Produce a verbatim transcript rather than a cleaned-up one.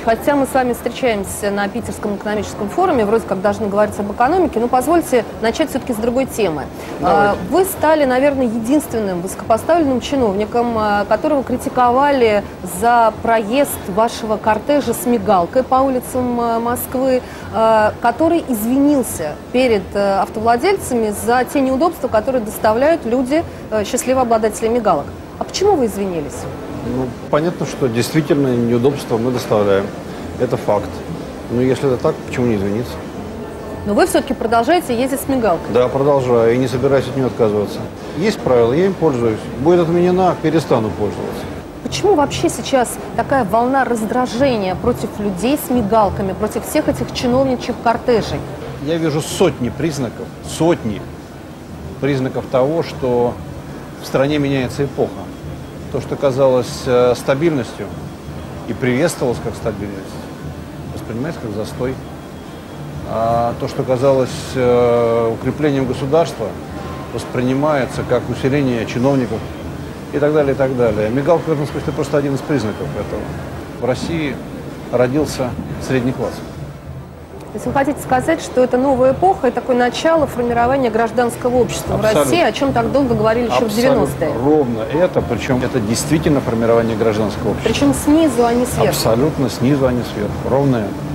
Хотя мы с вами встречаемся на Питерском экономическом форуме, вроде как должны говорить об экономике, но позвольте начать все-таки с другой темы. Давайте. Вы стали, наверное, единственным высокопоставленным чиновником, которого критиковали за проезд вашего кортежа с мигалкой по улицам Москвы, который извинился перед автовладельцами за те неудобства, которые доставляют люди, счастливые обладатели мигалок. А почему вы извинились? Ну, понятно, что действительно неудобства мы доставляем. Это факт. Но если это так, почему не извиниться? Но вы все-таки продолжаете ездить с мигалкой? Да, продолжаю. И не собираюсь от нее отказываться. Есть правила, я им пользуюсь. Будет отменена, перестану пользоваться. Почему вообще сейчас такая волна раздражения против людей с мигалками, против всех этих чиновничьих кортежей? Я вижу сотни признаков, сотни признаков того, что в стране меняется эпоха. То, что казалось э, стабильностью и приветствовалось как стабильность, воспринимается как застой. А то, что казалось э, укреплением государства, воспринимается как усиление чиновников и так далее, и так далее. Мигалка, в этом смысле, просто один из признаков этого. В России родился средний класс. То есть вы хотите сказать, что это новая эпоха и такое начало формирования гражданского общества Абсолютно. в России, о чем так долго говорили еще Абсолютно. в девяностые? Ровно это, причем это действительно формирование гражданского общества. Причем снизу, а не сверху. Абсолютно снизу, а не сверху. Ровно это.